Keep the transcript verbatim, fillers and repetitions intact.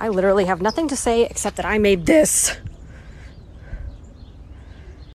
I literally have nothing to say except that I made this.